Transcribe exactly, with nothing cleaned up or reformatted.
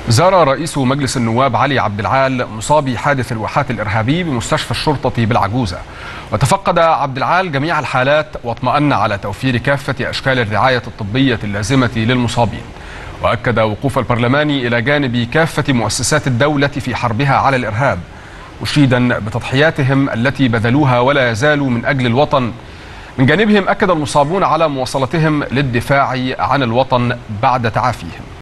زار رئيس مجلس النواب علي عبد العال مصابي حادث الواحات الإرهابي بمستشفى الشرطة بالعجوزة، وتفقد عبد العال جميع الحالات واطمأن على توفير كافة أشكال الرعاية الطبية اللازمة للمصابين. وأكد وقوف البرلمان إلى جانب كافة مؤسسات الدولة في حربها على الإرهاب، مشيدا بتضحياتهم التي بذلوها ولا يزالوا من أجل الوطن. من جانبهم أكد المصابون على مواصلتهم للدفاع عن الوطن بعد تعافيهم.